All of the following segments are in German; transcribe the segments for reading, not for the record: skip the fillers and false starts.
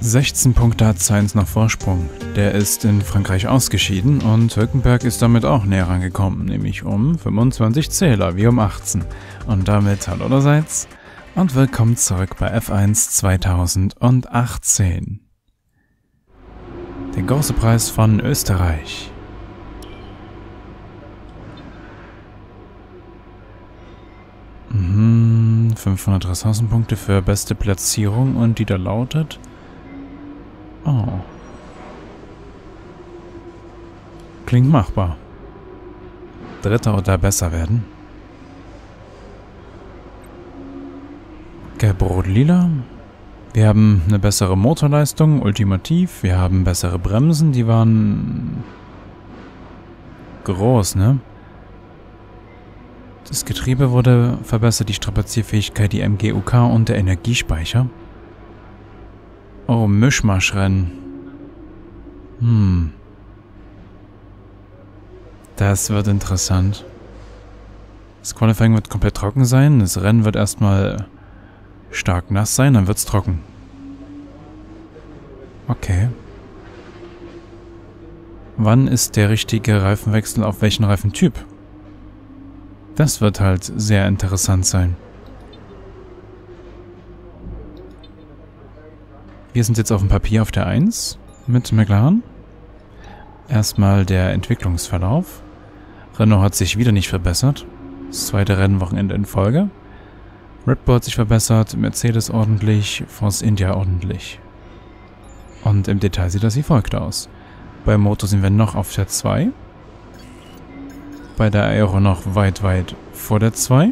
16 Punkte hat Sainz noch Vorsprung. Der ist in Frankreich ausgeschieden und Hülkenberg ist damit auch näher rangekommen, nämlich um 25 Zähler, wie um 18. Und damit hallo allerseits und willkommen zurück bei F1 2018. Der große Preis von Österreich. Mhm, 500 Ressourcenpunkte für beste Platzierung und die da lautet... Oh. Klingt machbar. Dritter oder besser werden. Gelb-Rot-Lila. Wir haben eine bessere Motorleistung, ultimativ. Wir haben bessere Bremsen, die waren groß, ne? Das Getriebe wurde verbessert, die Strapazierfähigkeit, die MGUK und der Energiespeicher. Oh, Mischmaschrennen. Das wird interessant. Das Qualifying wird komplett trocken sein. Das Rennen wird erstmal stark nass sein, dann wird es trocken. Okay. Wann ist der richtige Reifenwechsel auf welchen Reifentyp? Das wird halt sehr interessant sein. Wir sind jetzt auf dem Papier auf der 1 mit McLaren. Erstmal der Entwicklungsverlauf. Renault hat sich wieder nicht verbessert. Das zweite Rennwochenende in Folge. Red Bull hat sich verbessert, Mercedes ordentlich, Force India ordentlich. Und im Detail sieht das wie folgt aus. Beim Motor sind wir noch auf der 2. Bei der Aero noch weit vor der 2.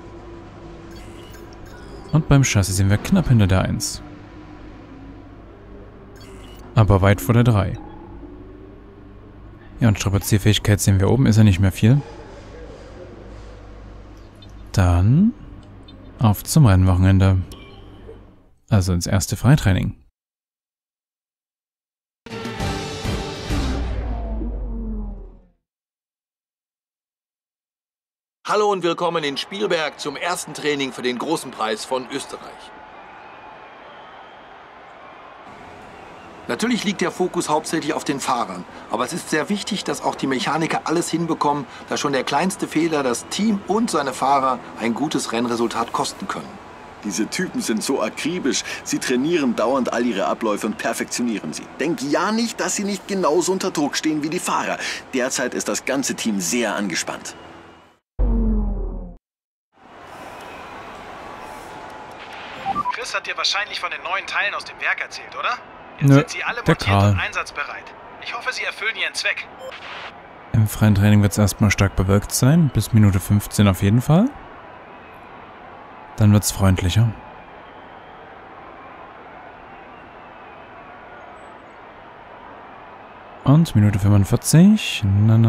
Und beim Chassis sind wir knapp hinter der 1. Aber weit vor der 3. Ja, und Strapazierfähigkeit sehen wir oben, ist ja nicht mehr viel. Dann auf zum Rennwochenende. Also ins erste Freitraining. Hallo und willkommen in Spielberg zum ersten Training für den großen Preis von Österreich. Natürlich liegt der Fokus hauptsächlich auf den Fahrern, aber es ist sehr wichtig, dass auch die Mechaniker alles hinbekommen, da schon der kleinste Fehler das Team und seine Fahrer ein gutes Rennresultat kosten können. Diese Typen sind so akribisch, sie trainieren dauernd all ihre Abläufe und perfektionieren sie. Denk ja nicht, dass sie nicht genauso unter Druck stehen wie die Fahrer. Derzeit ist das ganze Team sehr angespannt. Chris hat dir wahrscheinlich von den neuen Teilen aus dem Werk erzählt, oder? Jetzt Nö, sind sie alle der montiert Karl. und einsatzbereit. Ich hoffe, sie erfüllen ihren Zweck. Im freien Training wird es erstmal stark bewölkt sein, bis Minute 15 auf jeden Fall. Dann wird es freundlicher. Und Minute 45.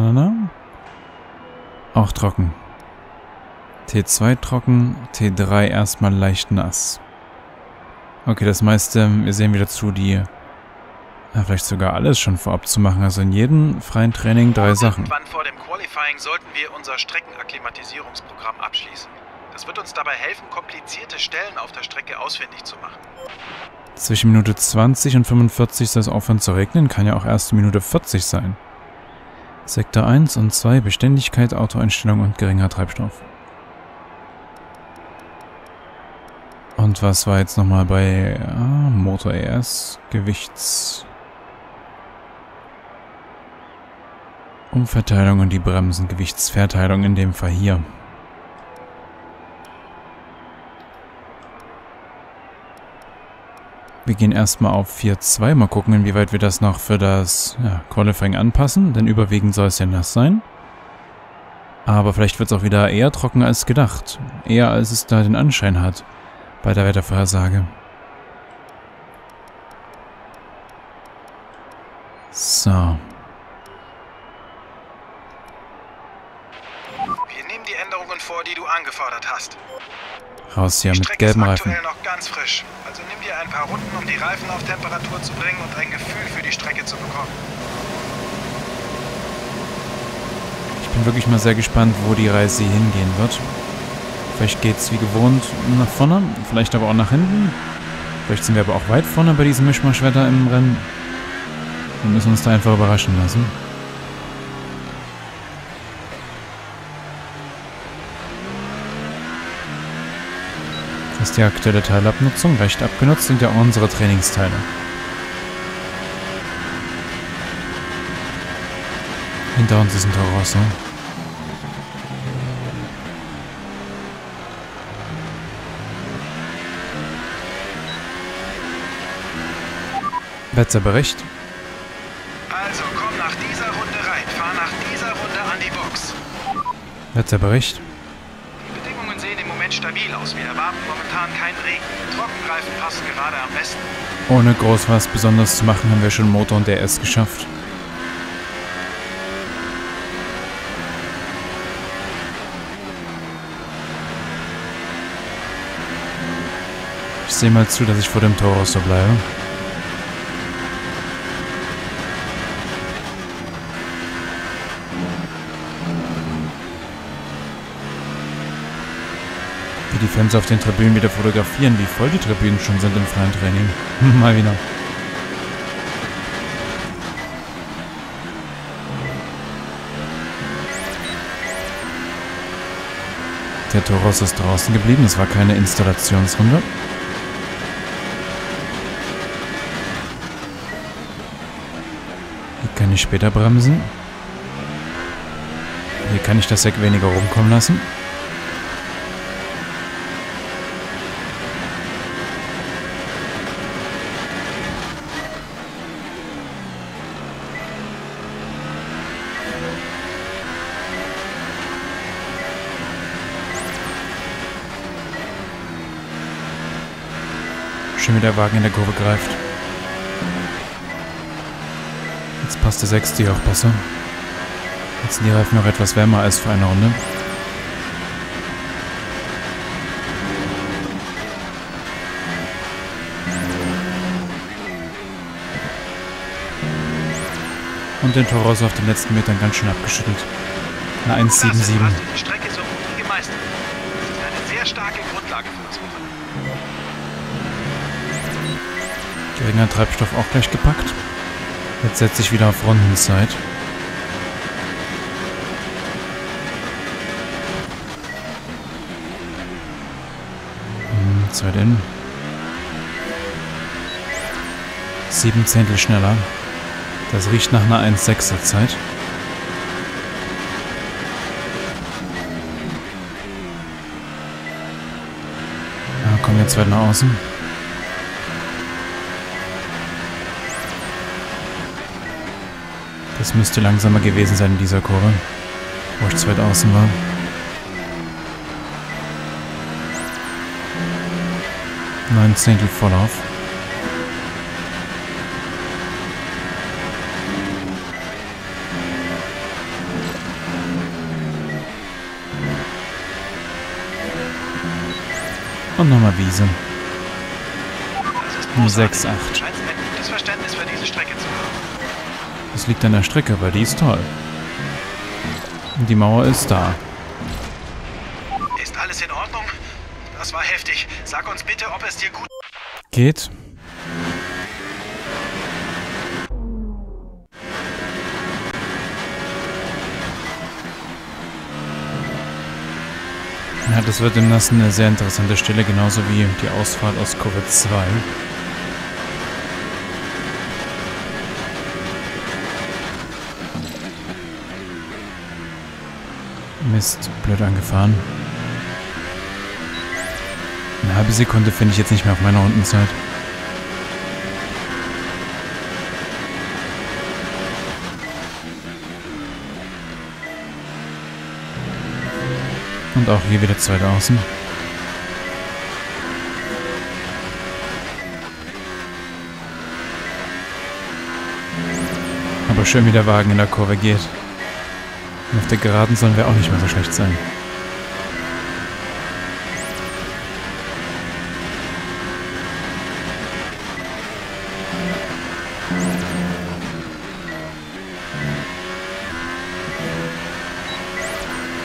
Auch trocken. T2 trocken, T3 erstmal leicht nass. Okay, das meiste, wir sehen wieder zu, die vielleicht sogar alles schon vorab zu machen. Also in jedem freien Training 3 Sachen. Irgendwann vor dem Qualifying sollten wir unser Streckenakklimatisierungsprogramm abschließen. Das wird uns dabei helfen, komplizierte Stellen auf der Strecke ausfindig zu machen. Zwischen Minute 20 und 45 soll es aufhören zu regnen, kann ja auch erst Minute 40 sein. Sektor 1 und 2, Beständigkeit, Autoeinstellung und geringer Treibstoff. Und was war jetzt nochmal bei Motor ES, Umverteilung und die Bremsen, Gewichtsverteilung in dem Fall hier. Wir gehen erstmal auf 4.2, mal gucken, inwieweit wir das noch für das Qualifying anpassen, denn überwiegend soll es ja nass sein. Aber vielleicht wird es auch wieder eher trocken als gedacht, eher als es da den Anschein hat bei der Wettervorhersage. So. Wir nehmen die Änderungen vor, die du angefordert hast. Raus hier Die mit Strecke gelben ist Reifen. aktuell noch ganz frisch, also nimm dir ein paar Runden, um die Reifen auf Temperatur zu bringen und ein Gefühl für die Strecke zu bekommen. Ich bin wirklich mal sehr gespannt, wo die Reise hingehen wird. Vielleicht geht es wie gewohnt nach vorne, vielleicht aber auch nach hinten. Vielleicht sind wir aber auch weit vorne bei diesem Mischmaschwetter im Rennen. Wir müssen uns da einfach überraschen lassen. Das ist die aktuelle Teilabnutzung. Recht abgenutzt sind ja auch unsere Trainingsteile. Hinter uns ist ein Toro Rosso. Wetterbericht. Also komm nach dieser Runde rein, fahr nach dieser Runde an die Box. Wetterbericht. Die Bedingungen sehen im Moment stabil aus. Wir erwarten momentan keinen Regen. Trockenreifen passen gerade am besten. Ohne groß was Besonderes zu machen, haben wir schon Motor und DRS geschafft. Ich sehe mal zu, dass ich vor dem Toro Rosso bleibe. Wie die Fans auf den Tribünen wieder fotografieren, wie voll die Tribünen schon sind im freien Training. Mal wieder. Der Toro Rosso ist draußen geblieben, es war keine Installationsrunde. Hier kann ich später bremsen. Hier kann ich das Heck weniger rumkommen lassen. Schön, wie der Wagen in der Kurve greift. Jetzt passt der 6. hier auch besser. Jetzt sind die Reifen noch etwas wärmer als für eine Runde. Und den Toro Rosso auf den letzten Metern ganz schön abgeschüttelt. Eine 1,77. Du hast die Strecke so gut wie gemeistert. Das ist eine sehr starke Grundlage für das Wochenende. Geringer Treibstoff auch gleich gepackt. Jetzt setze ich wieder auf Rundenzeit. Zeit in. 7 Zehntel schneller. Das riecht nach einer 1,6er Zeit. Ja, komm jetzt weit nach außen. Das müsste langsamer gewesen sein in dieser Kurve, wo ich zu weit außen war. Neun Zehntel Vorlauf. Und nochmal Wiese. 6,8. Scheinst ein gutes Verständnis für diese Strecke zu haben. Das liegt an der Strecke, weil die ist toll. Und die Mauer ist da. Ist alles in Ordnung? Das war heftig. Sag uns bitte, ob es dir gut Geht. Ja, das wird im Nassen eine sehr interessante Stelle, genauso wie die Ausfahrt aus Kurve 2. Mist, blöd angefahren. Eine halbe Sekunde finde ich jetzt nicht mehr auf meiner Rundenzeit. Und auch hier wieder zweit außen. Aber schön, wie der Wagen in der Kurve geht. Und auf der Geraden sollen wir auch nicht mehr so schlecht sein.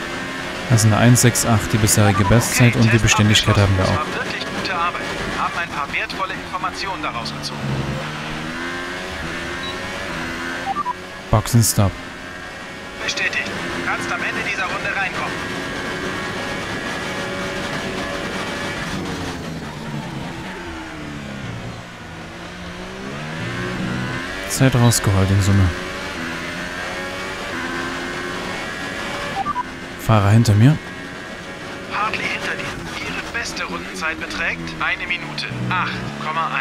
Also eine 1,68 die bisherige Bestzeit und die Beständigkeit haben wir auch. Das war wirklich gute Arbeit. Wir haben ein paar wertvolle Informationen daraus gezogen. Boxenstopp. Bestätigt. Du kannst am Ende dieser Runde reinkommen. Zeit rausgeholt in Summe. Fahrer hinter mir. Hartley hinter dir. Ihre beste Rundenzeit beträgt 1 Minute 8,1.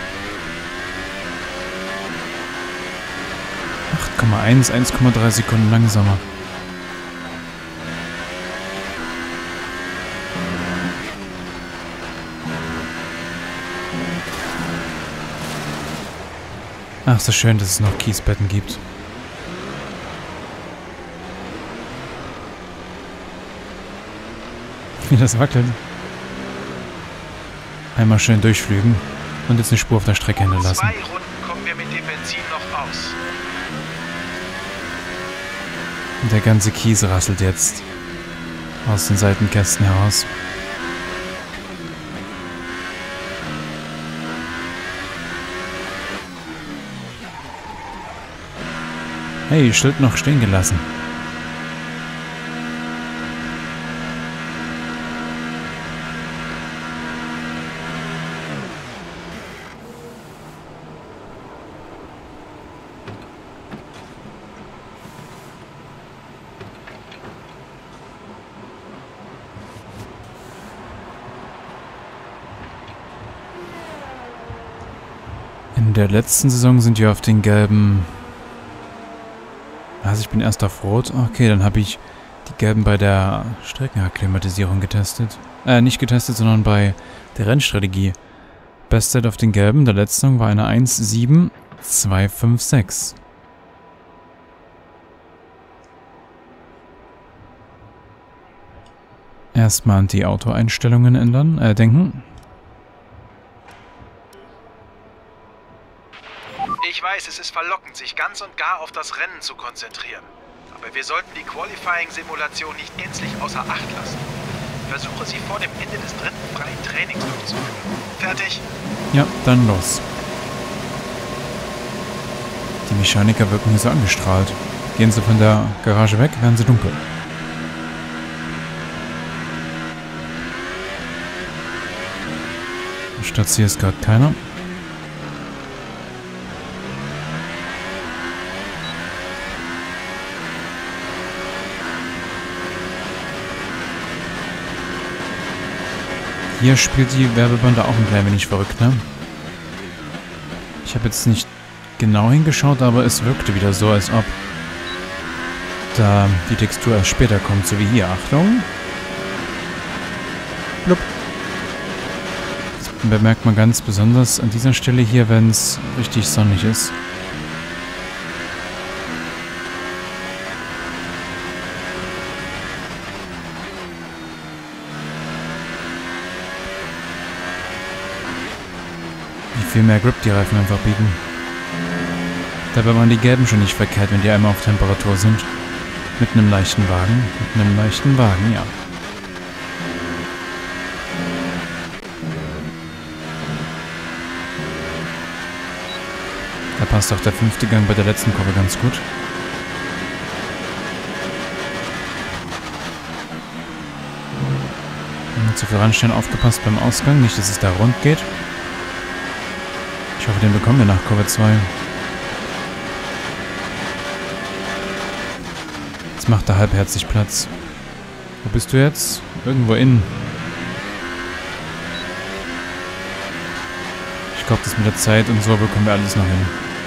8,1, 1,3 Sekunden langsamer. Ach, so schön, dass es noch Kiesbetten gibt. Wie das wackelt. Einmal schön durchflügen und jetzt eine Spur auf der Strecke hinterlassen. 2 Runden kommen wir mit dem Benzin noch aus. Und der ganze Kies rasselt jetzt aus den Seitenkästen heraus. Hey, Schild noch stehen gelassen. In der letzten Saison sind wir auf den gelben... Also ich bin erst auf Rot. Okay, dann habe ich die gelben bei der Streckenakklimatisierung getestet. Nicht getestet, sondern bei der Rennstrategie. Bestzeit auf den gelben der letzten Saison war eine 1,7256. Erstmal an die Auto-Einstellungen ändern, denken. Ich weiß, es ist verlockend, sich ganz und gar auf das Rennen zu konzentrieren. Aber wir sollten die Qualifying-Simulation nicht gänzlich außer Acht lassen. Versuche sie vor dem Ende des 3. freien Trainings durchzuführen. Fertig? Ja, dann los. Die Mechaniker wirken hier so angestrahlt. Gehen sie von der Garage weg, werden sie dunkel. Statt hier ist gerade keiner. Hier spielt die Werbebande auch ein klein wenig verrückt, ne? Ich habe jetzt nicht genau hingeschaut, aber es wirkte wieder so, als ob da die Textur erst später kommt, so wie hier. Achtung! Blub. Das bemerkt man ganz besonders an dieser Stelle hier, wenn es richtig sonnig ist. Viel mehr Grip die Reifen einfach bieten. Dabei waren die gelben schon nicht verkehrt, wenn die einmal auf Temperatur sind. Mit einem leichten Wagen. Mit einem leichten Wagen, ja. Da passt auch der 5. Gang bei der letzten Kurve ganz gut. Nicht zu viel ranstellen, aufgepasst beim Ausgang. Nicht, dass es da rund geht. Ich hoffe, den bekommen wir nach Kurve 2. Jetzt macht er halbherzig Platz. Wo bist du jetzt? Irgendwo innen. Ich glaube, das mit der Zeit und so bekommen wir alles noch hin.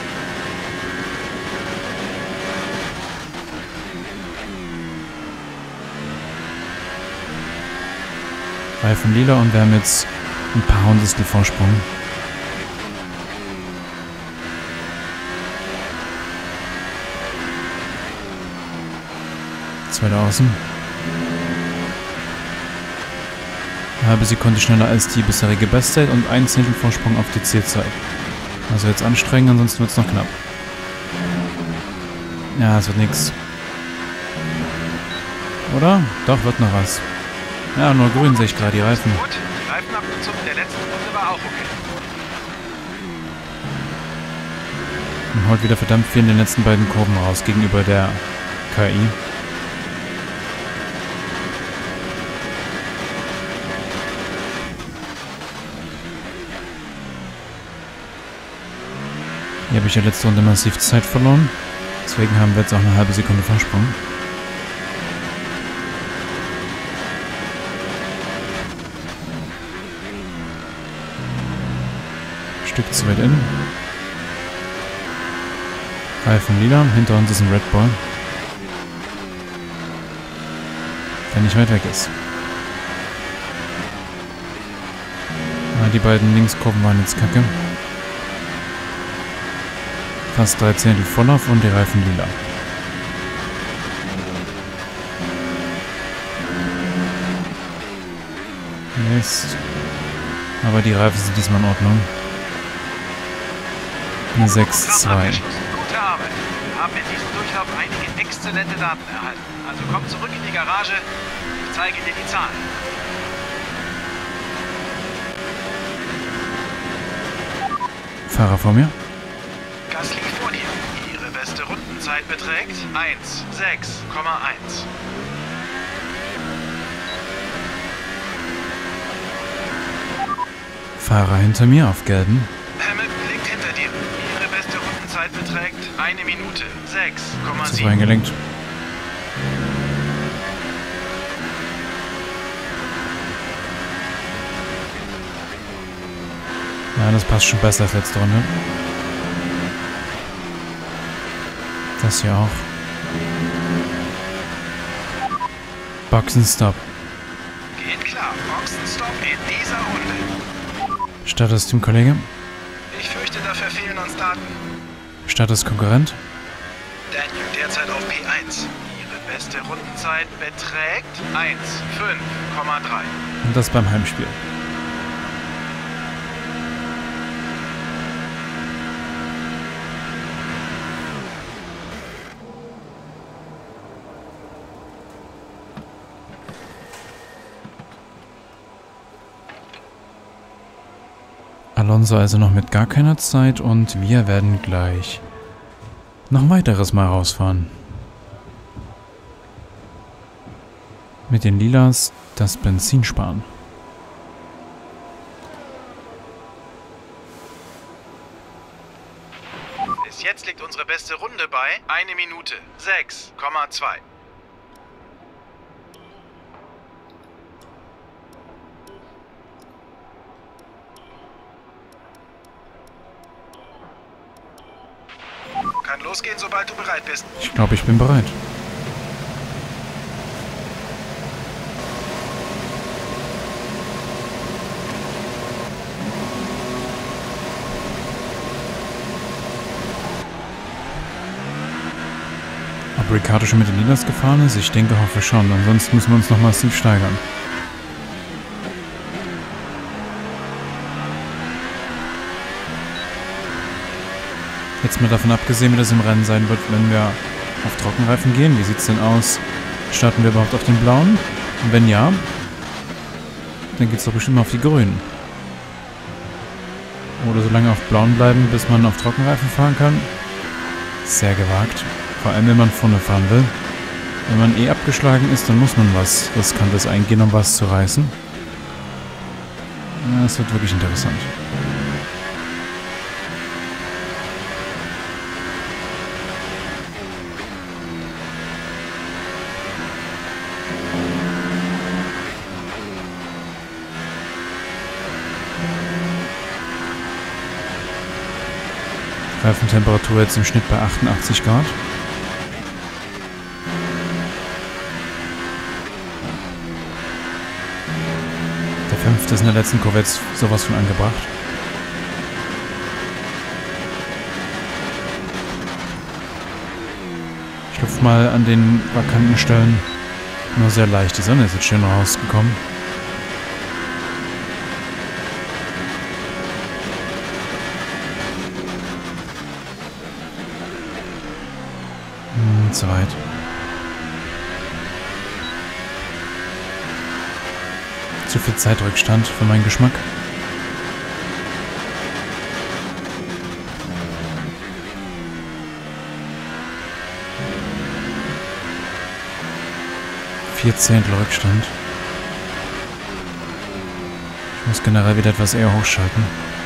Reifen lila und wir haben jetzt ein paar Hundertstel Vorsprung. Weiter außen. Eine halbe Sekunde schneller als die bisherige Bestzeit und 1 Zehntel Vorsprung auf die Zielzeit. Also jetzt anstrengen, ansonsten wird es noch knapp. Ja, es wird nichts. Oder? Doch, wird noch was. Ja, nur grün sehe ich gerade, die Reifen. Gut, die Reifenabnutzung der letzten Runde war auch okay. Und holt wieder verdammt viel in den letzten beiden Kurven raus gegenüber der KI. Hier habe ich ja letzte Runde massiv Zeit verloren. Deswegen haben wir jetzt auch eine halbe Sekunde Vorsprung. Stück zu weit in. Reifen lila. Hinter uns ist ein Red Bull. Der nicht weit weg ist. Die beiden Linkskurven waren jetzt kacke. Fast 3 Zehntel Vorlauf und die Reifen lila. Mist. Aber die Reifen sind diesmal in Ordnung. Eine 6-2. Gute Arbeit. Wir haben in diesem Durchlauf einige exzellente Daten erhalten. Also komm zurück in die Garage. Ich zeige dir die Zahlen. Fahrer vor mir. Gasly vor dir. Ihre beste Rundenzeit beträgt 1,6,1. Fahrer hinter mir auf gelben. Hamilton liegt hinter dir. Ihre beste Rundenzeit beträgt 1 Minute 6,7. Zu reingelenkt. Ja, das passt schon besser als letzte Runde. Das hier auch. Boxenstopp. Geht klar. Boxenstopp in dieser Runde. Status Teamkollege. Ich fürchte, dafür fehlen uns Daten. Status Konkurrent. Daniel derzeit auf P1. Ihre beste Rundenzeit beträgt 1,5,3. Und das beim Heimspiel. Alonso also noch mit gar keiner Zeit und wir werden gleich noch ein weiteres Mal rausfahren. Mit den Lilas das Benzin sparen. Bis jetzt liegt unsere beste Runde bei 1 Minute 6,2. Kann losgehen, sobald du bereit bist. Ich glaube, ich bin bereit. Ob Ricciardo schon mit den Lilas gefahren ist? Ich denke, hoffe schon. Ansonsten müssen wir uns noch massiv steigern. Jetzt mal davon abgesehen, wie das im Rennen sein wird, wenn wir auf Trockenreifen gehen. Wie sieht es denn aus? Starten wir überhaupt auf den blauen? Und wenn ja, dann geht es doch bestimmt mal auf die grünen. Oder so lange auf blauen bleiben, bis man auf Trockenreifen fahren kann. Sehr gewagt. Vor allem, wenn man vorne fahren will. Wenn man eh abgeschlagen ist, dann muss man was Riskantes eingehen, um was zu reißen. Ja, das wird wirklich interessant. Reifentemperatur jetzt im Schnitt bei 88 Grad. Der 5. ist in der letzten Kurve jetzt sowas von angebracht. Ich hüpfe mal an den vakanten Stellen. Nur sehr leicht. Die Sonne ist jetzt schön rausgekommen. Zu weit. Zu viel Zeitrückstand für meinen Geschmack. 14 Rückstand. Ich muss generell wieder etwas eher hochschalten.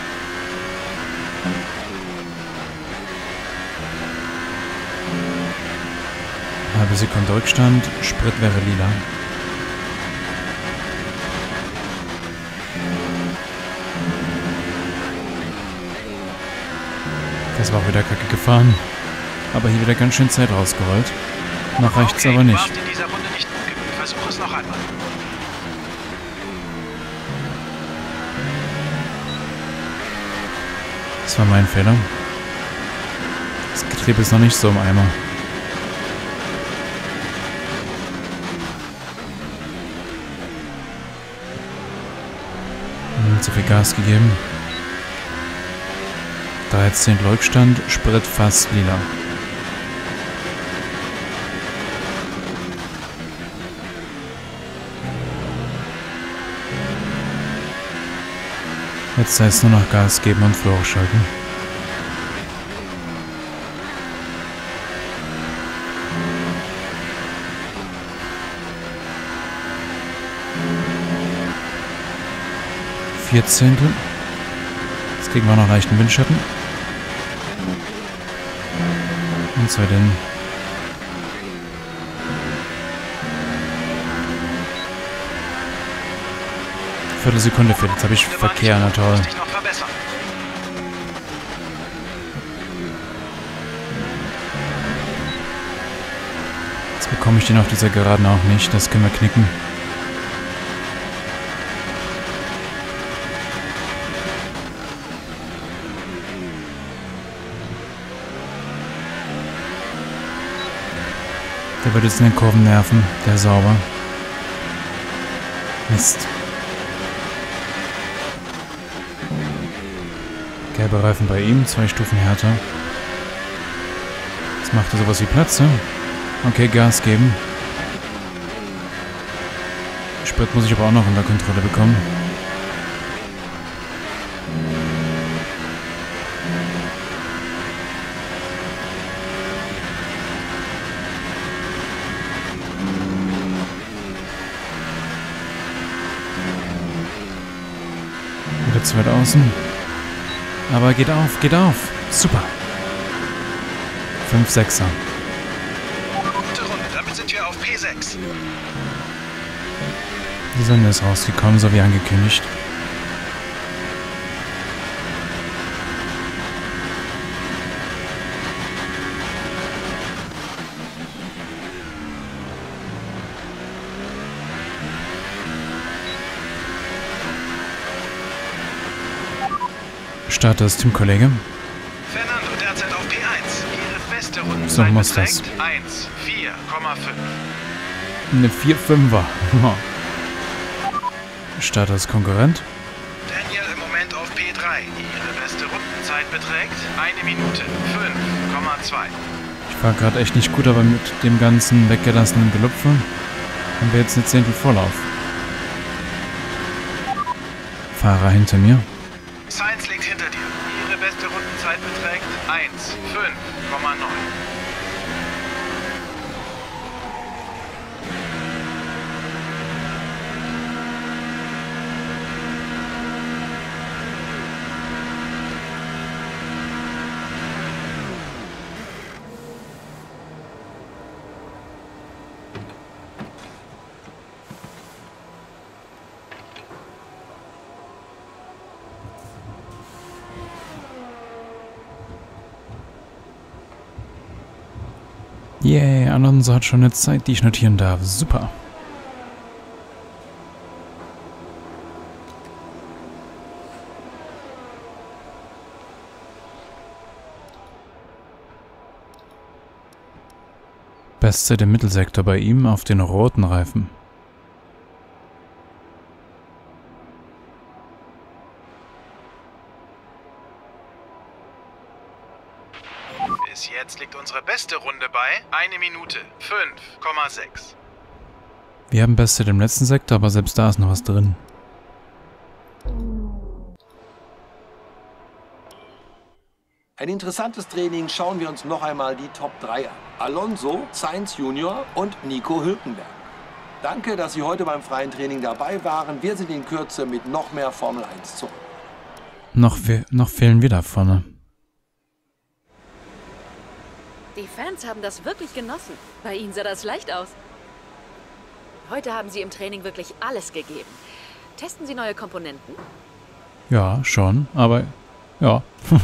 Halbe Sekunde Rückstand. Sprit wäre lila. Das war auch wieder kacke gefahren. Aber hier wieder ganz schön Zeit rausgerollt. Noch reicht's aber nicht. In dieser Runde nicht gut genug. Versuch es noch einmal. Das war mein Fehler. Das Getriebe ist noch nicht so im Eimer. Zu viel Gas gegeben. 13 Rückstand, Sprit fast lila. Jetzt heißt es nur noch Gas geben und Flur hochschalten. Vierzehntel. Jetzt kriegen wir noch leichten Windschatten. Und zwei den. Viertelsekunde fehlt. Jetzt habe ich Verkehr, na toll. Jetzt bekomme ich den auf dieser Geraden auch nicht. Das können wir knicken. Der wird jetzt in den Kurven nerven. Der ist sauber. Mist. Gelbe Reifen bei ihm, 2 Stufen härter. Jetzt macht er sowas wie Plätze. Okay, Gas geben. Sprit muss ich aber auch noch unter Kontrolle bekommen. Wieder zu weit außen. Aber geht auf, geht auf. Super. 5-6er. Gute Runde, damit sind wir auf P6. Die Sonne ist rausgekommen, so wie angekündigt. Starter ist Teamkollege. Fernando derzeit auf P1. Ihre beste So Rundenzeit muss beträgt das. 1,4,5. Eine 4-5er. Starter ist Konkurrent. Daniel im Moment auf P3. Ihre beste Rundenzeit beträgt 1 Minute 5,2. Ich fahre gerade echt nicht gut, aber mit dem ganzen weggelassenen Gelupfe haben wir jetzt eine Zehntel Vorlauf. Fahrer hinter mir. Sainz liegt hinter dir. Ihre beste Rundenzeit beträgt 1,5,9. Yay, Alonso hat schon eine Zeit, die ich notieren darf. Super. Bestzeit im Mittelsektor bei ihm auf den roten Reifen. Bis jetzt liegt unsere beste Runde bei 1 Minute 5,6. Wir haben Bestzeit im letzten Sektor, aber selbst da ist noch was drin. Ein interessantes Training, schauen wir uns noch einmal die Top 3 an. Alonso, Sainz Junior und Nico Hülkenberg. Danke, dass Sie heute beim freien Training dabei waren. Wir sind in Kürze mit noch mehr Formel 1 zurück. Noch fehlen wir da vorne. Die Fans haben das wirklich genossen. Bei Ihnen sah das leicht aus. Heute haben Sie im Training wirklich alles gegeben. Testen Sie neue Komponenten? Ja, schon, aber ja.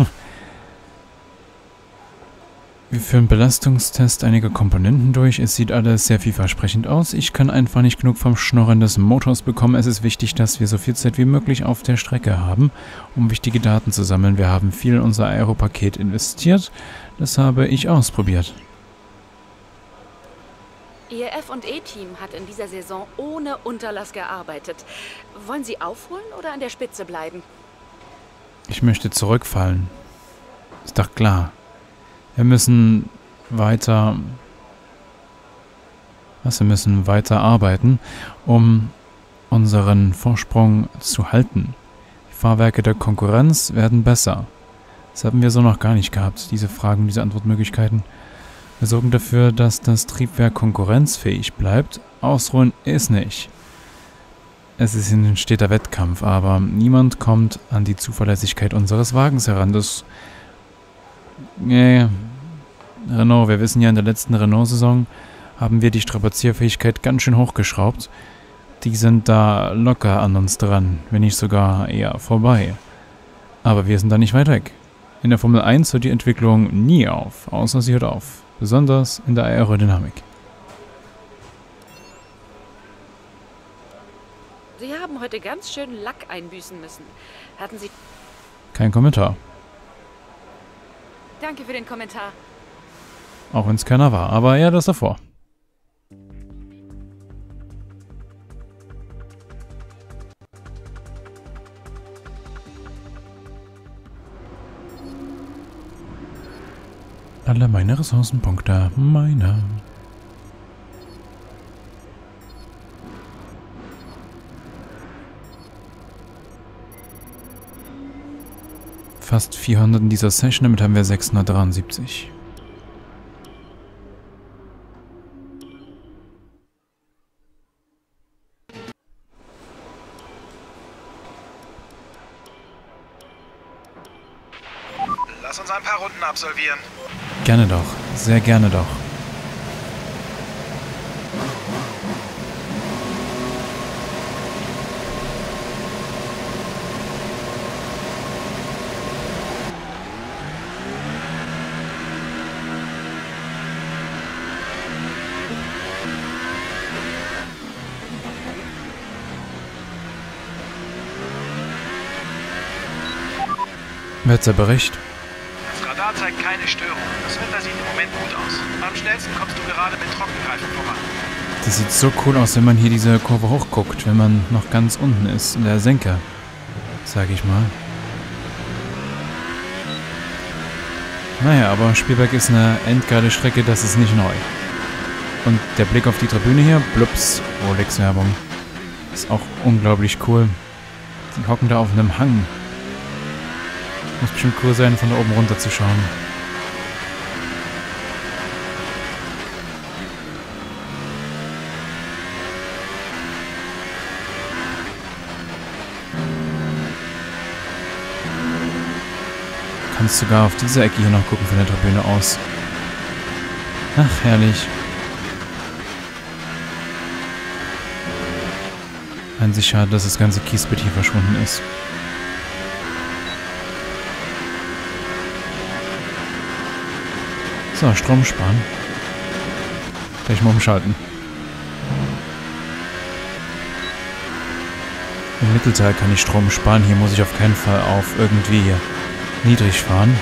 Wir führen Belastungstest einiger Komponenten durch. Es sieht alles sehr vielversprechend aus. Ich kann einfach nicht genug vom Schnorren des Motors bekommen. Es ist wichtig, dass wir so viel Zeit wie möglich auf der Strecke haben, um wichtige Daten zu sammeln. Wir haben viel in unser Aeropaket investiert. Das habe ich ausprobiert. Ihr F&E-Team hat in dieser Saison ohne Unterlass gearbeitet. Wollen Sie aufholen oder an der Spitze bleiben? Ich möchte zurückfallen. Ist doch klar. Wir müssen weiter arbeiten, um unseren Vorsprung zu halten. Die Fahrwerke der Konkurrenz werden besser. Das haben wir so noch gar nicht gehabt, diese Fragen, diese Antwortmöglichkeiten. Wir sorgen dafür, dass das Triebwerk konkurrenzfähig bleibt. Ausruhen ist nicht. Es ist ein steter Wettkampf, aber niemand kommt an die Zuverlässigkeit unseres Wagens heran. Renault, wir wissen ja, in der letzten Renault-Saison haben wir die Strapazierfähigkeit ganz schön hochgeschraubt. Die sind da locker an uns dran, wenn nicht sogar eher vorbei. Aber wir sind da nicht weit weg. In der Formel 1 hört die Entwicklung nie auf, außer sie hört auf. Besonders in der Aerodynamik. Sie haben heute ganz schön Lack einbüßen müssen. Hatten Sie... Kein Kommentar. Danke für den Kommentar. Auch wenn es keiner war, aber ja, das davor. Alle meine Ressourcenpunkte, meine. Fast 400 in dieser Session, damit haben wir 673. Lass uns ein paar Runden absolvieren. Gerne doch, sehr gerne doch. Wetterbericht. Das Radar zeigt keine Störung. Das Wetter sieht im Moment gut aus. Am schnellsten kommst du gerade mit Trockenreifen voran. Das sieht so cool aus, wenn man hier diese Kurve hochguckt, wenn man noch ganz unten ist, in der Senke, sag ich mal. Naja, aber Spielberg ist eine endgeile Strecke, das ist nicht neu. Und der Blick auf die Tribüne hier, blups, Rolex-Werbung. Ist auch unglaublich cool. Die hocken da auf einem Hang. Muss bestimmt cool sein, von da oben runter zu schauen. Kannst sogar auf diese Ecke hier noch gucken von der Tribüne aus. Ach, herrlich. Einzig schade, dass das ganze Kiesbett hier verschwunden ist. So, Strom sparen. Gleich mal umschalten. Im Mittelteil kann ich Strom sparen. Hier muss ich auf keinen Fall auf irgendwie niedrig fahren.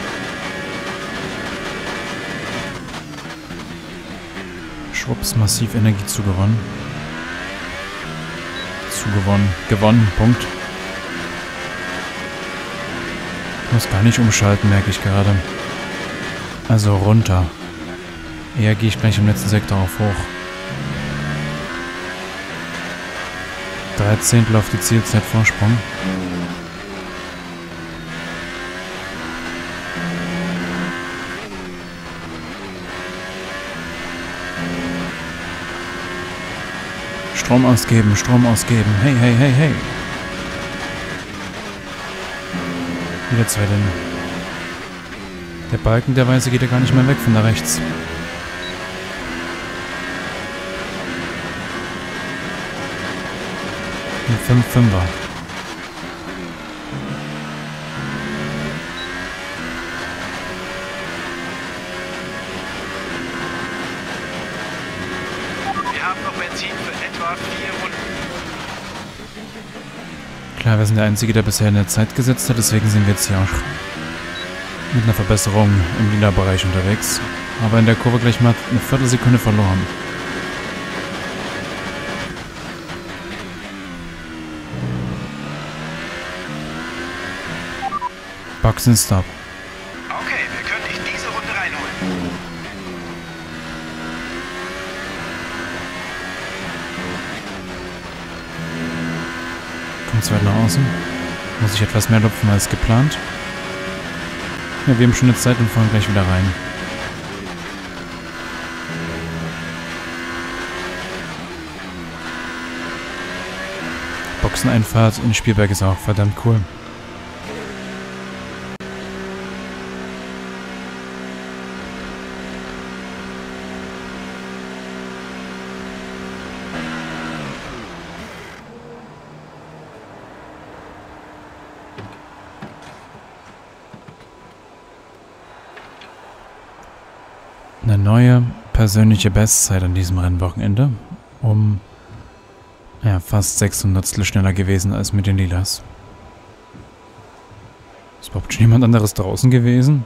Schwupps, massiv Energie zugewonnen. Gewonnen, Punkt. Ich muss gar nicht umschalten, merke ich gerade. Also runter. Eher gehe ich gleich im letzten Sektor auf hoch. 13 auf die Zielzeit Vorsprung. Strom ausgeben, Strom ausgeben. Hey, hey, hey, hey. Wieder 2 denn. Der Balken, der Weiße, geht ja gar nicht mehr weg von da rechts. Ein 5-5er. Wir haben noch Benzin für etwa 4 Runden. Klar, wir sind der Einzige, der bisher eine Zeit gesetzt hat, deswegen sind wir jetzt hier auch mit einer Verbesserung im Lila-Bereich unterwegs. Aber in der Kurve gleich mal eine Viertelsekunde verloren. Boxenstopp. Okay, wir können dich diese Runde reinholen. Kommt zu weit nach außen. Muss ich etwas mehr lupfen als geplant. Ja, wir haben schon eine Zeit und fahren gleich wieder rein. Boxeneinfahrt in Spielberg ist auch verdammt cool. Eine neue persönliche Bestzeit an diesem Rennwochenende. Ja, fast 600 schneller gewesen als mit den Lilas. Ist überhaupt schon jemand anderes draußen gewesen?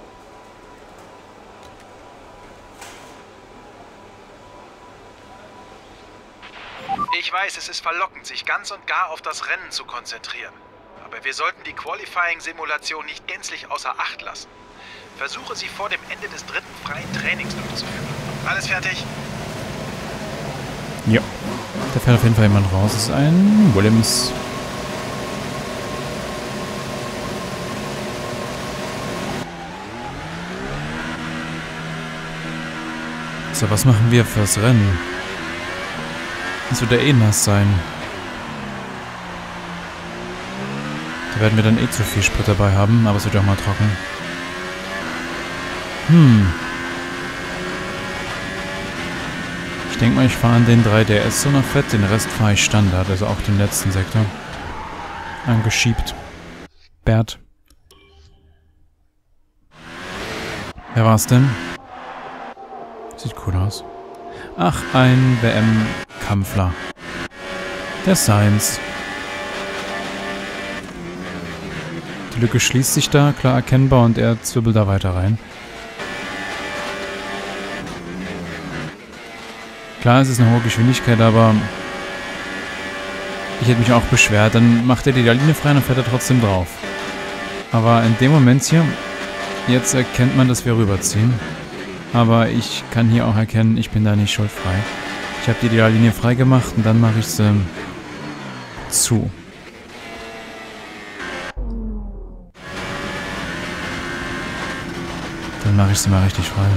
Ich weiß, es ist verlockend, sich ganz und gar auf das Rennen zu konzentrieren. Aber wir sollten die Qualifying-Simulation nicht gänzlich außer Acht lassen. Versuche sie vor dem Ende des 3. freien Trainings durchzuführen. Alles fertig? Ja. Da fährt auf jeden Fall jemand raus. Das ist ein Williams. So, was machen wir fürs Rennen? Das wird ja eh nass sein. Da werden wir dann eh zu viel Sprit dabei haben, aber es wird ja auch mal trocken. Ich denke mal, ich fahre an den 3 DS so noch fett, den Rest fahre ich Standard, also auch den letzten Sektor. Angeschiebt. Bert. Wer war's denn? Sieht cool aus. Ach, ein WM-Kampfler. Der Sainz. Die Lücke schließt sich da, klar erkennbar, und er zwirbelt da weiter rein. Klar, es ist eine hohe Geschwindigkeit, aber ich hätte mich auch beschwert. Dann macht er die Linie frei und dann fährt er trotzdem drauf. Aber in dem Moment hier, jetzt erkennt man, dass wir rüberziehen. Aber ich kann hier auch erkennen, ich bin da nicht schuldfrei. Ich habe die Linie frei gemacht und dann mache ich sie zu. Dann mache ich sie mal richtig frei.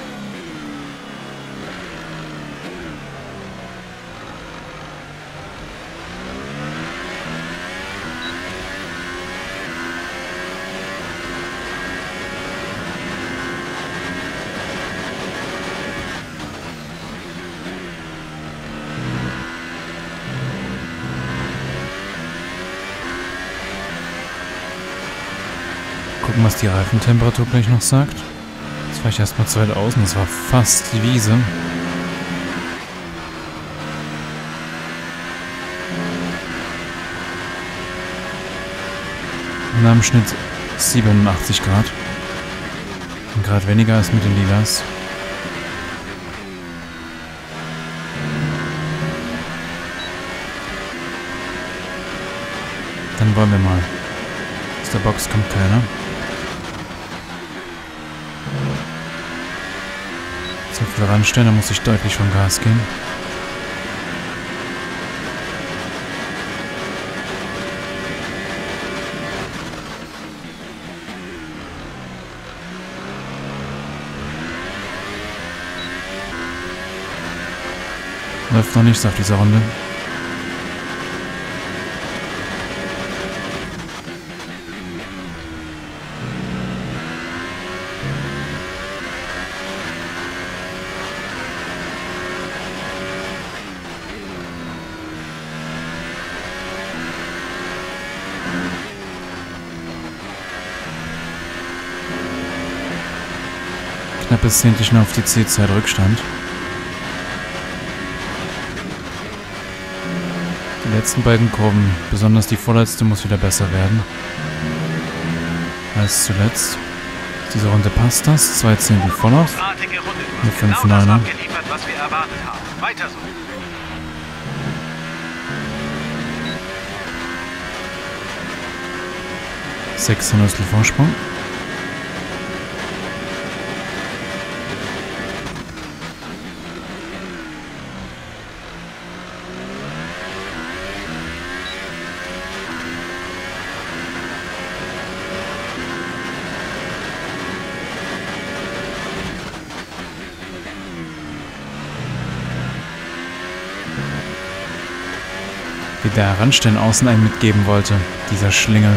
Gucken, was die Reifentemperatur gleich noch sagt. Jetzt fahre ich erstmal zu weit außen. Das war fast die Wiese. Und am Schnitt 87 Grad. Ein Grad weniger als mit den Lilas. Dann wollen wir mal. Aus der Box kommt keiner. So viel ranstellen, da muss ich deutlich vom Gas gehen. Läuft noch nichts auf dieser Runde. knappes Zehntchen auf die Zielzeit Rückstand. Die letzten beiden Kurven, besonders die vorletzte, muss wieder besser werden als zuletzt. Diese Runde passt das. 2 Zehntel Vorlauf. Großartige Runde. Du Eine hast genau 5-9er. das abgeliefert, was wir erwartet haben. Weiter so. Sechs Hundertstel Vorsprung. Wie der Randstein außen einen mitgeben wollte, dieser Schlingel.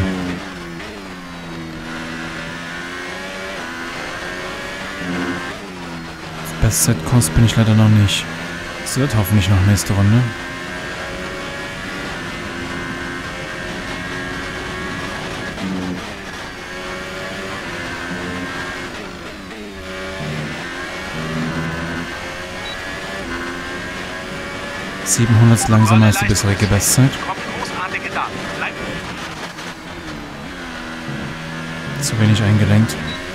Auf Bestzeitkurs bin ich leider noch nicht. Es wird hoffentlich noch nächste Runde. ...700 langsamer als die bisherige Bestzeit. Kommen großartige Daten. Bleib. Zu wenig eingelenkt.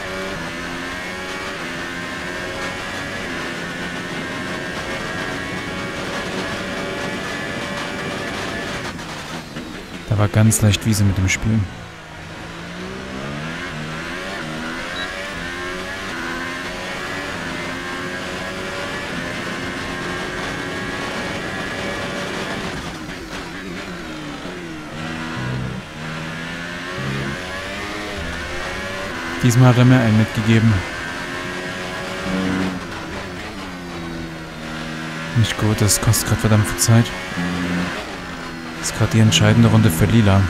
Da war ganz leicht Wiese mit dem Spiel. Diesmal hat er mir einen mitgegeben. Nicht gut, das kostet gerade verdammt viel Zeit. Das ist gerade die entscheidende Runde für Lila.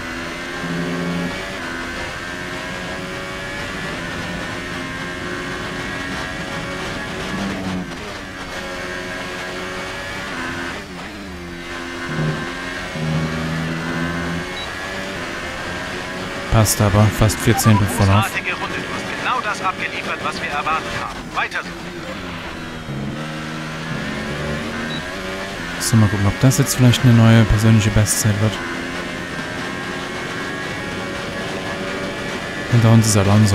Passt aber, fast 4 Zehntel Vorlauf. Großartige Runde. Du hast genau das abgeliefert, was wir erwartet haben. Weiter so. So, mal gucken, ob das jetzt vielleicht eine neue persönliche Bestzeit wird. Hinter uns ist Alonso.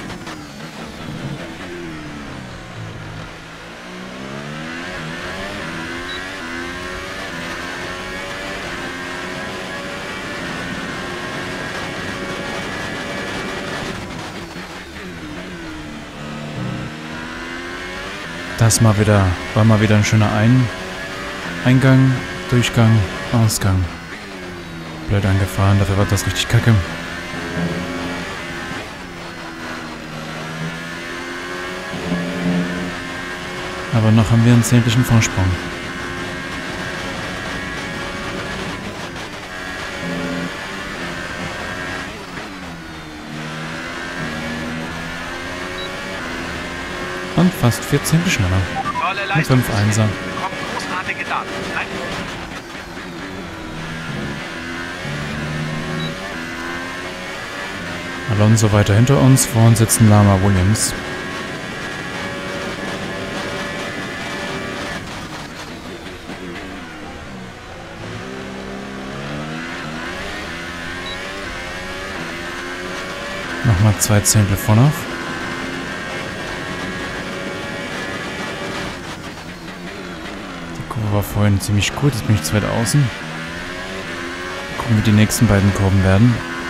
Das war mal wieder ein schöner Eingang, Durchgang, Ausgang. Blöd angefahren, dafür war das richtig kacke. Aber noch haben wir einen zehntlichen Vorsprung. Und fast 14 schneller. Tolle Mit Leistung. 5 Einser. Kommen großartige Daten. Bleib. Alonso weiter hinter uns, vor uns sitzen Lama Williams. Nochmal 2 Zehntel Vorlauf. Die Kurve war vorhin ziemlich gut, jetzt bin ich zu weit außen. Gucken, wie die nächsten beiden Kurven werden.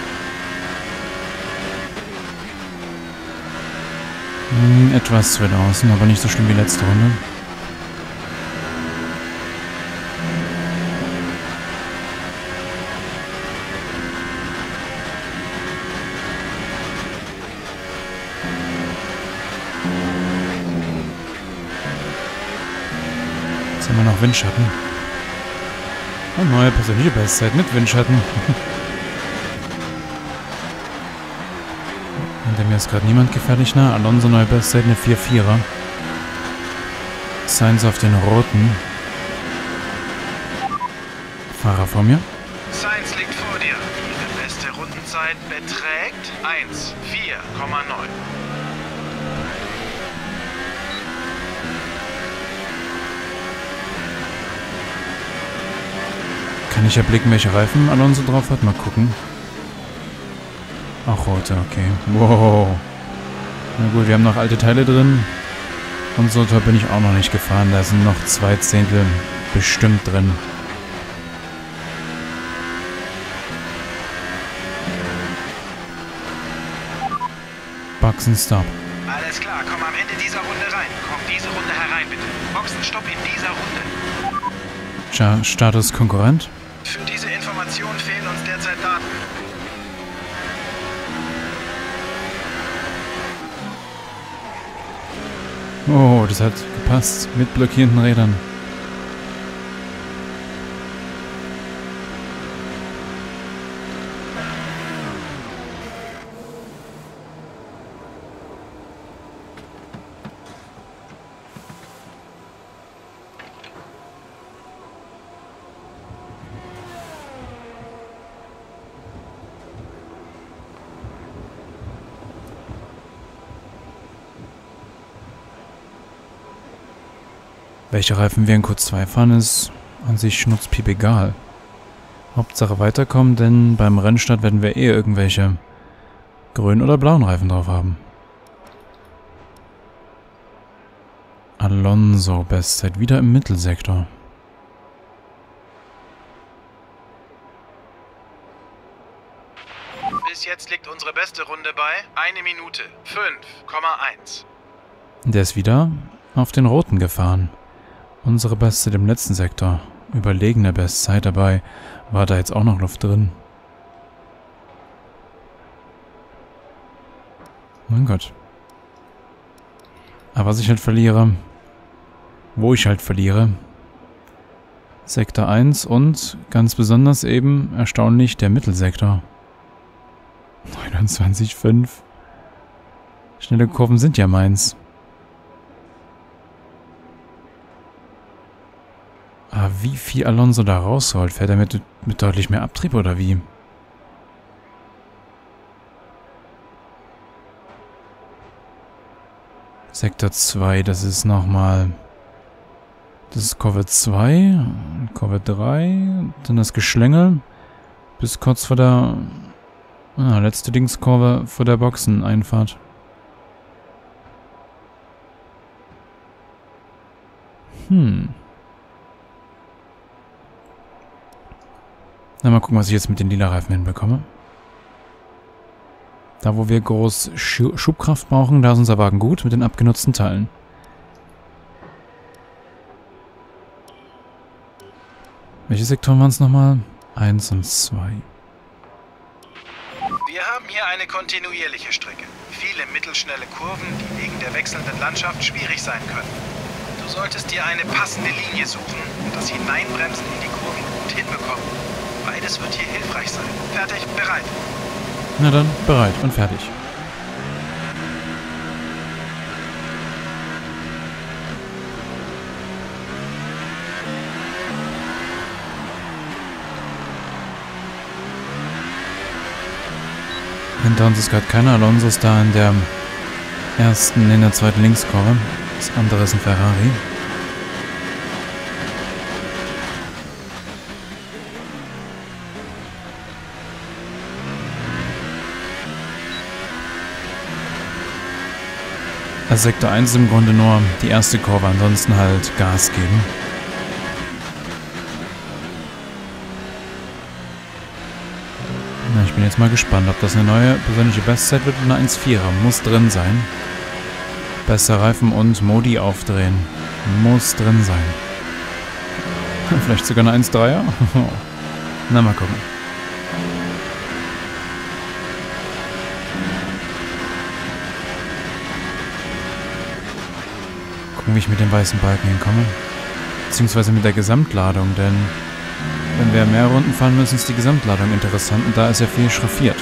Etwas zu weit außen, aber nicht so schlimm wie letzte Runde. Jetzt haben wir noch Windschatten. Eine neue persönliche Bestzeit mit Windschatten. Hinter mir ist gerade niemand gefährlich nah. Alonso neue Bestzeit, eine 4-4er. Sainz auf den roten. Fahrer vor mir. Sainz liegt vor dir. Ihre beste Rundenzeit beträgt 1,4,9. nicht erblicken, welche Reifen Alonso drauf hat. Mal gucken. Auch rote, okay. Wow. Na gut, wir haben noch alte Teile drin. Und so toll bin ich auch noch nicht gefahren. Da sind noch 2 Zehntel bestimmt drin. Boxenstopp. Alles klar, komm am Ende dieser Runde rein. Komm diese Runde herein, bitte. Boxenstopp in dieser Runde. Status Konkurrent. Für diese Information fehlen uns derzeit Daten. Oh, das hat gepasst. Mit blockierenden Rädern. Welche Reifen wir in Q2 fahren, ist an sich schnurzpiep egal. Hauptsache weiterkommen, denn beim Rennstart werden wir eh irgendwelche grünen oder blauen Reifen drauf haben. Alonso, Bestzeit wieder im Mittelsektor. Bis jetzt liegt unsere beste Runde bei 1 Minute 5,1. Der ist wieder auf den roten gefahren. Unsere Bestzeit im letzten Sektor. Überlegene Bestzeit, dabei war da jetzt auch noch Luft drin. Mein Gott. Aber was ich halt verliere, wo ich halt verliere, Sektor 1 und ganz besonders eben erstaunlich der Mittelsektor. 29,5. Schnelle Kurven sind ja meins. Aber wie viel Alonso da rausholt, fährt er mit deutlich mehr Abtrieb oder wie? Sektor 2, das ist nochmal... Das ist Kurve 2, Kurve 3, dann das Geschlängel bis kurz vor der letzte Linkskurve vor der Boxeneinfahrt. Na, mal gucken, was ich jetzt mit den lila Reifen hinbekomme. Da, wo wir groß Schubkraft brauchen, da ist unser Wagen gut mit den abgenutzten Teilen. Welche Sektoren waren es nochmal? 1 und 2. Wir haben hier eine kontinuierliche Strecke. Viele mittelschnelle Kurven, die wegen der wechselnden Landschaft schwierig sein können. Du solltest dir eine passende Linie suchen und das Hineinbremsen in die Kurven gut hinbekommen. Beides wird hier hilfreich sein. Fertig, bereit. Na dann, bereit und fertig. Hinter uns ist gerade keiner. Alonso ist da in der zweiten Linkskurve. Das andere ist ein Ferrari. Also Sektor 1 ist im Grunde nur die erste Kurve, ansonsten halt Gas geben. Na, ich bin jetzt mal gespannt, ob das eine neue persönliche Bestzeit wird oder eine 1,4er. Muss drin sein. Besser Reifen und Modi aufdrehen. Muss drin sein. Vielleicht sogar eine 1,3er? Na, mal gucken. Wie ich mit dem weißen Balken hinkomme. Beziehungsweise mit der Gesamtladung, denn wenn wir mehr Runden fahren müssen, ist die Gesamtladung interessant und da ist ja viel schraffiert.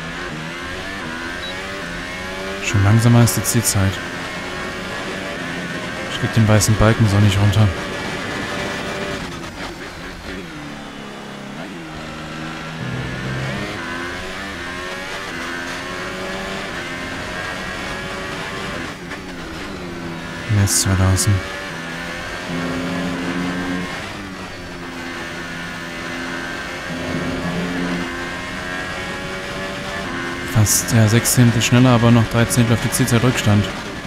Schon langsamer ist die Zielzeit. Ich krieg den weißen Balken so nicht runter. Mist, 2000. Fast, ja, 6 Zehntel schneller, aber noch 3 Zehntel auf die Zielzeit Rückstand.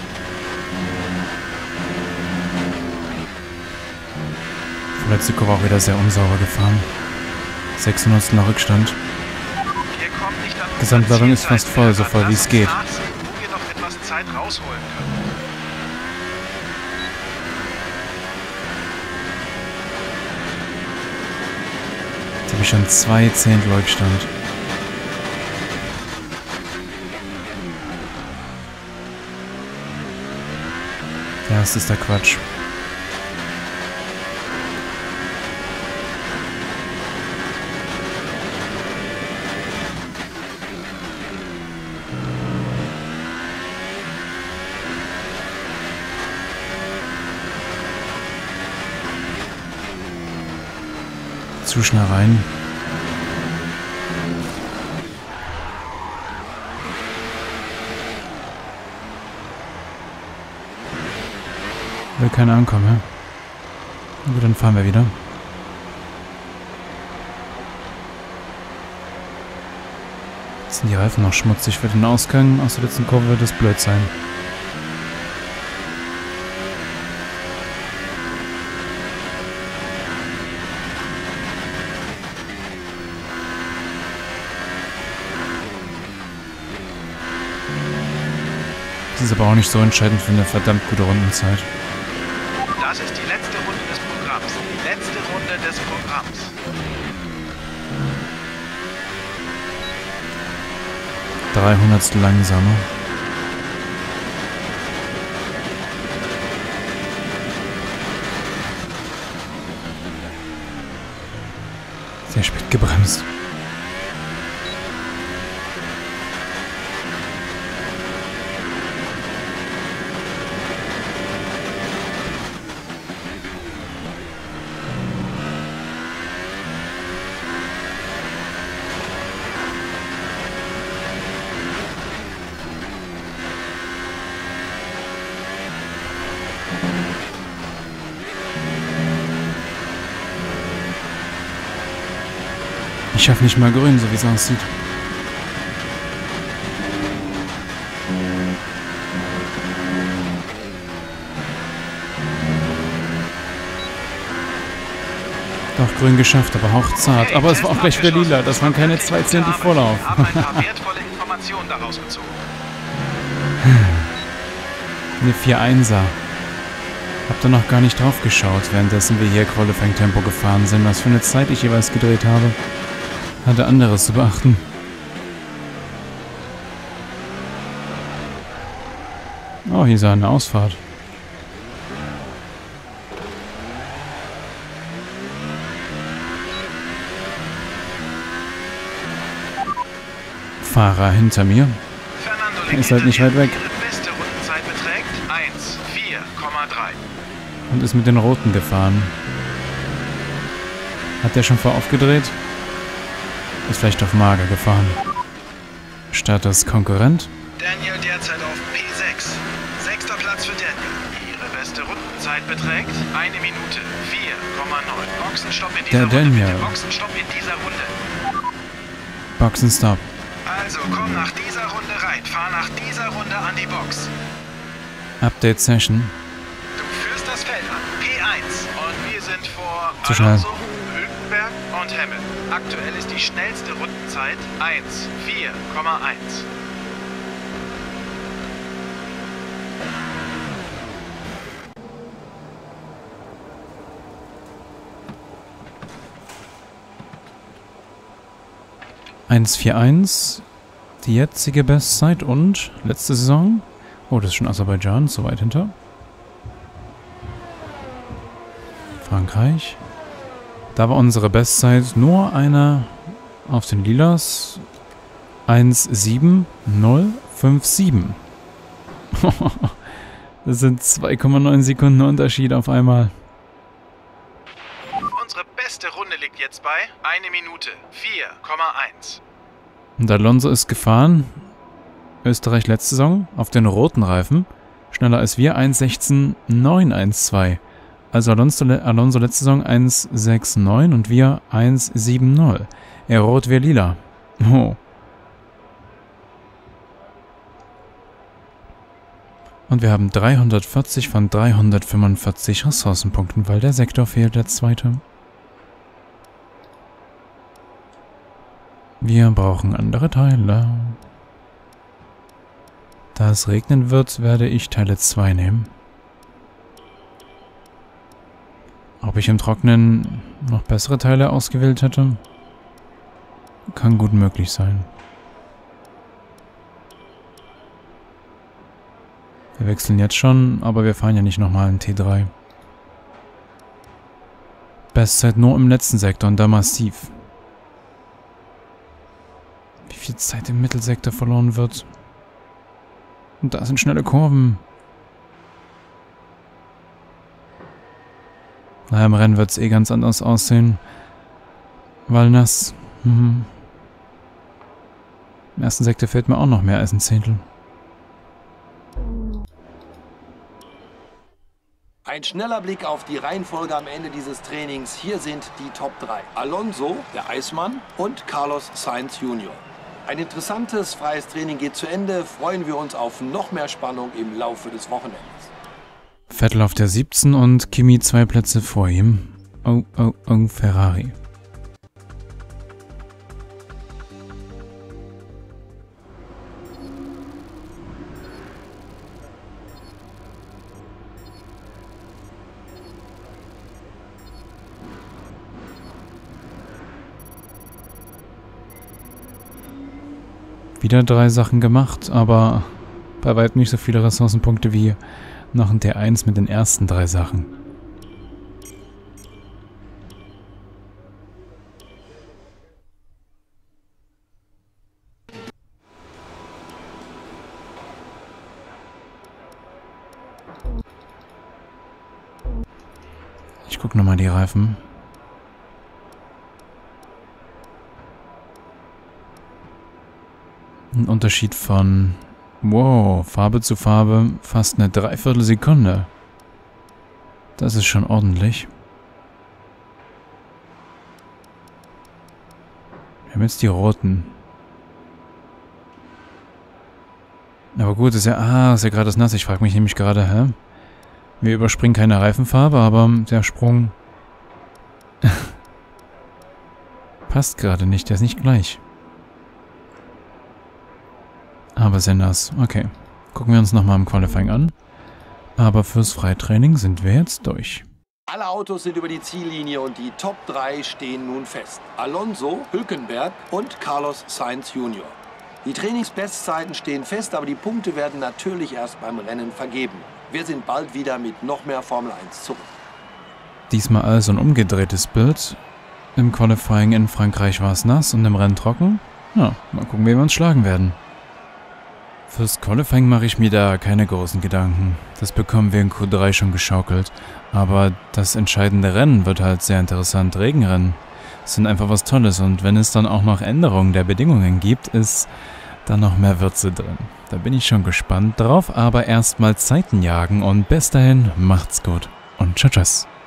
Letzte Kurve auch wieder sehr unsauber gefahren. 600 nach Rückstand. Gesamtladung ist fast voll, so voll wie es geht. Wo wir noch etwas Zeit rausholen können. Jetzt habe ich schon 2 Zehntel Rückstand. Ja, das ist der Quatsch. Zu schnell rein. Will keiner ankommen, ja? Gut, dann fahren wir wieder. Jetzt sind die Reifen noch schmutzig für den Ausgang. Aus der letzten Kurve wird es blöd sein. Das ist aber auch nicht so entscheidend für eine verdammt gute Rundenzeit. Das ist die letzte Runde des Programms. Die letzte Runde des Programms. Dreihundertstel langsamer. Sehr spät gebremst. Ich schaffe nicht mal grün, so wie es aussieht. Doch, grün geschafft, aber hauchzart. Aber es war auch gleich wieder lila. Das waren keine 2 Zehntel Vorlauf. Haben ein paar wertvolle Informationen daraus gezogen. Eine 4-1er. Hab da noch gar nicht drauf geschaut, währenddessen wir hier Qualifying-Tempo gefahren sind. Was für eine Zeit ich jeweils gedreht habe. Hatte anderes zu beachten. Oh, hier ist eine Ausfahrt. Fahrer hinter mir. Ist halt nicht weit weg. Beste Rundenzeit beträgt 1:04,3. Und ist mit den Roten gefahren. Hat der schon voraufgedreht? Ist vielleicht auf mager gefahren. Status Konkurrent. Daniel derzeit auf P6. 6. Platz für Daniel. Ihre beste Rundenzeit beträgt 1 Minute 4,9. Boxenstopp in dieser Der Daniel. Runde. Boxenstopp in dieser Runde. Boxenstopp. Also komm nach dieser Runde rein. Fahr nach dieser Runde an die Box. Update Session. Du führst das Feld an. P1. Und wir sind vor Zu schnell. Alonso, Hülkenberg und Hamilton. Aktuell ist die schnellste Rundenzeit 1:04,1. Die jetzige Bestzeit und letzte Saison. Oh, das ist schon Aserbaidschan, so weit hinter. Frankreich. Da war unsere Bestzeit nur einer auf den Lilas. 1:07:057. Das sind 2,9 Sekunden Unterschied auf einmal. Unsere beste Runde liegt jetzt bei 1 Minute 4,1. Und Alonso ist gefahren. Österreich letzte Saison auf den roten Reifen. Schneller als wir, 1,16,912. Also Alonso letzte Saison 1,69 und wir 1,70. Er rot, wir lila. Oh. Und wir haben 340 von 345 Ressourcenpunkten, weil der Sektor fehlt, der zweite. Wir brauchen andere Teile. Da es regnen wird, werde ich Teile 2 nehmen. Ob ich im Trockenen noch bessere Teile ausgewählt hätte? Kann gut möglich sein. Wir wechseln jetzt schon, aber wir fahren ja nicht nochmal einen T3. Bestzeit nur im letzten Sektor und da massiv. Wie viel Zeit im Mittelsektor verloren wird. Und da sind schnelle Kurven. Naja, im Rennen wird es eh ganz anders aussehen. Weil nass. Im ersten Sektor fehlt mir auch noch mehr als ein Zehntel. Ein schneller Blick auf die Reihenfolge am Ende dieses Trainings. Hier sind die Top 3. Alonso, der Eismann und Carlos Sainz Jr. Ein interessantes, freies Training geht zu Ende. Freuen wir uns auf noch mehr Spannung im Laufe des Wochenendes. Vettel auf der 17 und Kimi 2 Plätze vor ihm. Oh, Ferrari. Wieder 3 Sachen gemacht, aber bei weitem nicht so viele Ressourcenpunkte wie noch ein T1 mit den ersten 3 Sachen. Ich gucke nochmal die Reifen. Ein Unterschied von, wow, Farbe zu Farbe, fast eine Dreiviertelsekunde. Das ist schon ordentlich. Wir haben jetzt die roten. Aber gut, ist ja gerade das nass. Ich frage mich nämlich gerade, wir überspringen keine Reifenfarbe, aber der Sprung passt gerade nicht, der ist nicht gleich. Aber sehr nass. Okay. Gucken wir uns nochmal im Qualifying an. Aber fürs Freitraining sind wir jetzt durch. Alle Autos sind über die Ziellinie und die Top 3 stehen nun fest. Alonso, Hülkenberg und Carlos Sainz Jr. Die Trainingsbestzeiten stehen fest, aber die Punkte werden natürlich erst beim Rennen vergeben. Wir sind bald wieder mit noch mehr Formel 1 zurück. Diesmal also ein umgedrehtes Bild. Im Qualifying in Frankreich war es nass und im Rennen trocken. Ja, mal gucken, wie wir uns schlagen werden. Fürs Qualifying mache ich mir da keine großen Gedanken. Das bekommen wir in Q3 schon geschaukelt. Aber das entscheidende Rennen wird halt sehr interessant. Regenrennen sind einfach was Tolles. Und wenn es dann auch noch Änderungen der Bedingungen gibt, ist da noch mehr Würze drin. Da bin ich schon gespannt drauf. Aber erstmal Zeiten jagen und bis dahin macht's gut. Und tschüss.